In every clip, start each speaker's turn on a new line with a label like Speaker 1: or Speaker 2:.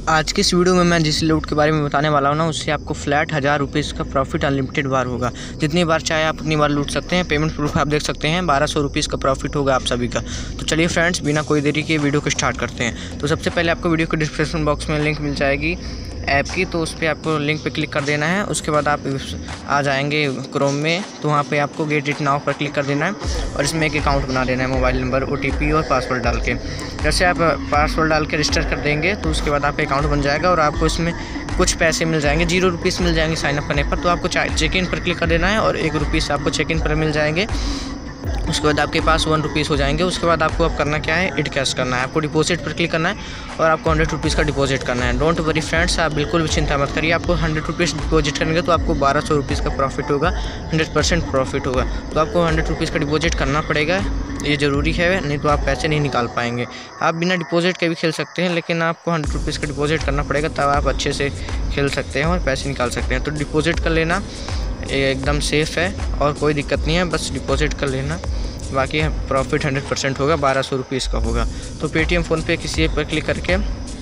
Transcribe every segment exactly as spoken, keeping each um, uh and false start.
Speaker 1: आज की इस वीडियो में मैं जिस लूट के बारे में बताने वाला हूँ ना, उससे आपको फ्लैट हज़ार रुपीज़ का प्रॉफिट अनलिमिटेड बार होगा। जितनी बार चाहे आप उतनी बार लूट सकते हैं। पेमेंट प्रूफ आप देख सकते हैं, बारह सौ रुपीज़ का प्रॉफिट होगा आप सभी का। तो चलिए फ्रेंड्स, बिना कोई देरी के वीडियो को स्टार्ट करते हैं। तो सबसे पहले आपको वीडियो के डिस्क्रिप्शन बॉक्स में लिंक मिल जाएगी ऐप की, तो उस पर आपको लिंक पे क्लिक कर देना है। उसके बाद आप आ जाएंगे क्रोम में, तो वहाँ पे आपको गेट इट नाउ पर क्लिक कर देना है और इसमें एक अकाउंट बना देना है, मोबाइल नंबर, ओटीपी और पासवर्ड डाल के। जैसे आप पासवर्ड डाल के रजिस्टर कर देंगे तो उसके बाद आपका अकाउंट बन जाएगा और आपको इसमें कुछ पैसे मिल जाएंगे, जीरो रुपीज़ मिल जाएंगे साइनअप करने पर। तो आपको चेक इन पर क्लिक कर देना है और एक रुपीज़ आपको चेक इन पर मिल जाएंगे। उसके बाद आपके पास वन रुपीज़ हो जाएंगे। उसके बाद आपको अब करना क्या है, इट कैश करना है। आपको डिपॉजिट पर क्लिक करना है और आपको हंड्रेड रुपीज़ का डिपॉजिट करना है। डोंट वरी फ्रेंड्स, आप बिल्कुल भी चिंता मत करिए। आपको हंड्रेड रुपीज़ डिपॉजिट करेंगे तो आपको बारह सौ रुपीज़ का प्रॉफिट होगा, हंड्रेड परसेंट प्रॉफिट होगा। तो आपको हंड्रेड रुपीज़ का डिपॉजिट करना पड़ेगा, ये ज़रूरी है, नहीं तो आप पैसे नहीं निकाल पाएंगे। आप बिना डिपॉजिट के भी खेल सकते हैं, लेकिन आपको हंड्रेड रुपीज़ का डिपॉजिट करना पड़ेगा, तब आप अच्छे से खेल सकते हैं और पैसे निकाल सकते हैं। तो डिपॉजिट कर लेना, ये एकदम सेफ़ है और कोई दिक्कत नहीं है, बस डिपॉजिट कर लेना। बाकी प्रॉफिट हंड्रेड परसेंट होगा, बारह सौ रुपीज़ का होगा। तो पेटीएम फ़ोनपे किसी पर क्लिक करके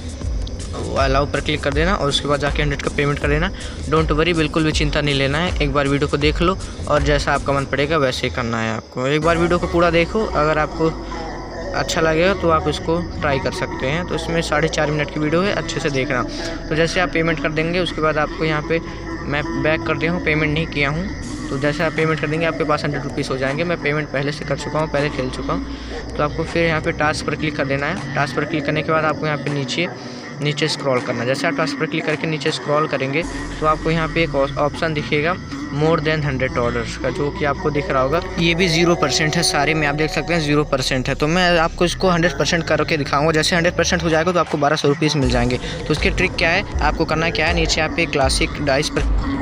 Speaker 1: अलाउ पर क्लिक कर देना और उसके बाद जाके हंड्रेड का पेमेंट कर देना। डोंट वरी, बिल्कुल भी चिंता नहीं लेना है। एक बार वीडियो को देख लो और जैसा आपका मन पड़ेगा वैसे ही करना है आपको। एक बार वीडियो को पूरा देखो, अगर आपको अच्छा लगेगा तो आप इसको ट्राई कर सकते हैं। तो इसमें साढ़े चार मिनट की वीडियो है, अच्छे से देखना। तो जैसे आप पेमेंट कर देंगे उसके बाद आपको यहाँ पे मैं बैक कर दिया हूँ, पेमेंट नहीं किया हूँ। तो जैसे आप पेमेंट कर देंगे आपके पास हंड्रेड रुपीज़ हो जाएंगे। मैं पेमेंट पहले से कर चुका हूँ, पहले खेल चुका हूँ। तो आपको फिर यहाँ पे टास्क पर क्लिक कर देना है। टास्क पर क्लिक करने के बाद आपको यहाँ पे नीचे नीचे स्क्रॉल करना है। जैसे आप टास्क पर क्लिक करके नीचे स्क्रॉल करेंगे तो आपको यहाँ पे एक ऑप्शन दिखेगा मोर देन हंड्रेड ऑर्डर्स का, जो कि आपको दिख रहा होगा। ये भी जीरो परसेंट है, सारे में आप देख सकते हैं जीरो परसेंट है। तो मैं आपको इसको हंड्रेड परसेंट करके दिखाऊंगा। जैसे हंड्रेड परसेंट हो जाएगा तो आपको बारह सौ रुपीज़ मिल जाएंगे। तो उसकी ट्रिक क्या है, आपको करना क्या है, नीचे आप एक क्लासिक डाइस पर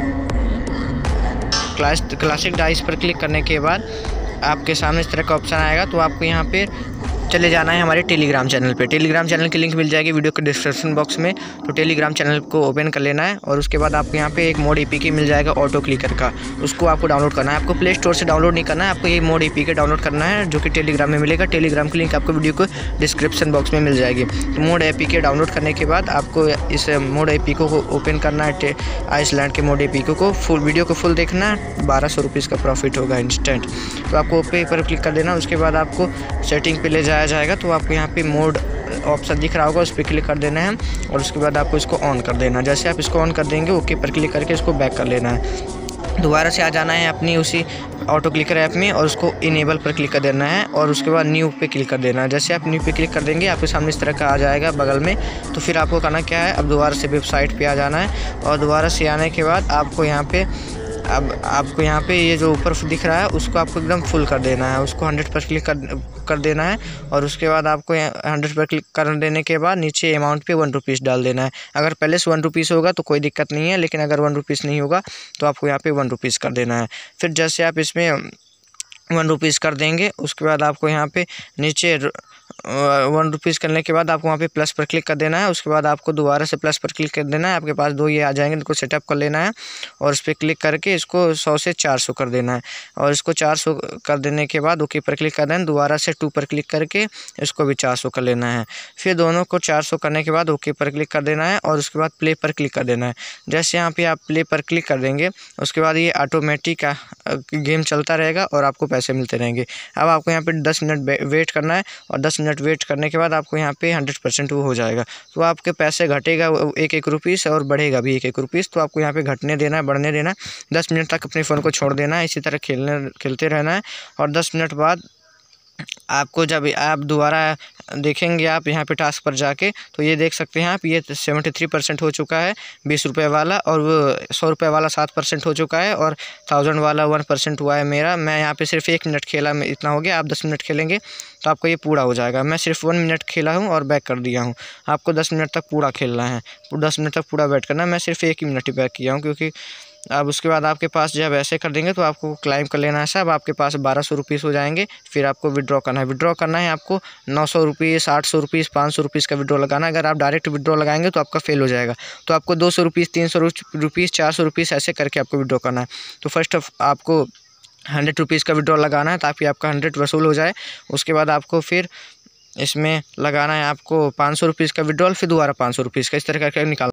Speaker 1: क्लास क्लासिक डाइस पर क्लिक करने के बाद आपके सामने इस तरह का ऑप्शन आएगा। तो आपको यहाँ पे चले जाना है हमारे टेलीग्राम चैनल पे। टेलीग्राम चैनल की लिंक मिल जाएगी वीडियो के डिस्क्रिप्शन बॉक्स में। तो टेलीग्राम चैनल को ओपन कर लेना है और उसके बाद आपको यहाँ पे एक मोड एपीके मिल जाएगा ऑटो क्लिकर का, उसको आपको डाउनलोड करना है। आपको प्ले स्टोर से डाउनलोड नहीं करना है, आपको ये मोड एपीके डाउनलोड करना है, जो कि टेलीग्राम में मिलेगा। टेलीग्राम की लिंक आपको वीडियो को डिस्क्रिप्शन बॉक्स में मिल जाएगी। तो मोड एपीके डाउनलोड करने के बाद आपको इस मोड एपीके को ओपन करना है, आइसलैंड के मोड एपीके को फुल वीडियो को फुल देखना है। बारह सौ रुपीज़ का प्रॉफिट होगा इंस्टेंट। तो आपको ओके पर क्लिक कर देना। उसके बाद आपको सेटिंग पे ले जाया जाएगा। तो आपको यहाँ पे मोड ऑप्शन दिख रहा होगा, उस पर क्लिक कर देना है और उसके बाद आपको इसको ऑन कर देना है। जैसे आप इसको ऑन कर देंगे ओके पर क्लिक करके इसको बैक कर लेना है। दोबारा से आ जाना है अपनी उसी ऑटो क्लिकर ऐप में और उसको इनेबल पर क्लिक कर देना है और उसके बाद न्यू पे क्लिक कर देना है। जैसे आप न्यू पे क्लिक कर देंगे आपके सामने इस तरह का आ जाएगा बगल में। तो फिर आपको करना क्या है, अब दोबारा से वेबसाइट पे आ जाना है और दोबारा से आने के बाद आपको यहाँ पे अब आपको यहाँ पे ये जो ऊपर दिख रहा है उसको आपको एकदम फुल कर देना है, उसको हंड्रेड पर क्लिक कर कर देना है और उसके बाद आपको हंड्रेड पर क्लिक कर देने के बाद नीचे अमाउंट पे वन रुपीज़ डाल देना है। अगर पहले से वन रुपीज़ होगा तो कोई दिक्कत नहीं है, लेकिन अगर वन रुपीज़ नहीं होगा तो आपको यहाँ पे वन रुपीज़ कर देना है। फिर जैसे आप इसमें वन रुपीज़ कर देंगे उसके बाद आपको यहाँ पे नीचे वन रुपीज़ करने के बाद आपको वहाँ पे प्लस पर क्लिक कर देना है। उसके बाद आपको दोबारा से प्लस पर क्लिक कर देना है। आपके पास दो ये आ जाएंगे, इनको सेटअप कर लेना है और इस पर क्लिक करके इसको सौ से चार सौ कर देना है और इसको चार सौ कर देने के बाद ओके पर क्लिक कर देना है। दोबारा से टू पर क्लिक करके इसको भी चार सौ कर लेना है। फिर दोनों को चार सौ करने के बाद ओके पर क्लिक कर देना है और उसके बाद प्ले पर क्लिक कर देना है। जैसे यहाँ पर आप प्ले पर क्लिक कर देंगे उसके बाद ये ऑटोमेटिक गेम चलता रहेगा और आपको पैसे मिलते रहेंगे। अब आपको यहाँ पे दस मिनट वेट करना है और दस मिनट वेट करने के बाद आपको यहाँ पे हंड्रेड परसेंट वो हो जाएगा। तो आपके पैसे घटेगा एक एक रुपीस और बढ़ेगा भी एक एक रुपीस। तो आपको यहाँ पे घटने देना है, बढ़ने देना है। दस मिनट तक अपने फ़ोन को छोड़ देना है, इसी तरह खेलने खेलते रहना है और दस मिनट बाद आपको जब आप दोबारा देखेंगे आप यहाँ पे टास्क पर जाके तो ये देख सकते हैं आप, ये सेवेंटी थ्री परसेंट हो चुका है बीस रुपये वाला और वो सौ रुपये वाला सात परसेंट हो चुका है और थाउजेंड वाला वन परसेंट हुआ है मेरा। मैं यहाँ पे सिर्फ एक मिनट खेला, मैं इतना हो गया। आप दस मिनट खेलेंगे तो आपको ये पूरा हो जाएगा। मैं सिर्फ वन मिनट खेला हूँ और बैक कर दिया हूँ। आपको दस मिनट तक पूरा खेलना है, दस मिनट तक पूरा वेट करना है। मैं सिर्फ एक ही मिनट ही बैक किया हूँ, क्योंकि अब उसके बाद आपके पास जब ऐसे कर देंगे तो आपको क्लाइम कर लेना है सब। आपके पास बारह सौ रुपीज़ हो जाएंगे। फिर आपको विड्रॉ करना है। विड्रॉ करना है आपको नौ सौ रुपीज़, आठ सौ रुपीज़, पाँच सौ रुपीज़ का विड्रॉ लगाना है। अगर आप डायरेक्ट विड्रॉ लगाएंगे तो आपका फेल हो जाएगा। तो आपको दो सौ रुपीज़, तीन सौ रुपीज़, चार सौ रुपीज़ ऐसे करके आपको विड्रॉ करना है। तो फर्स्ट आपको हंड्रेड रुपीज़ का विड्रॉ लगाना है ताकि आपका हंड्रेड वसूल हो जाए। उसके बाद आपको फिर इसमें लगाना है आपको पाँच सौ रुपीज़ का विड्रॉल, फिर दोबारा पाँच सौ रुपीज़ का, इस तरह करके निकाल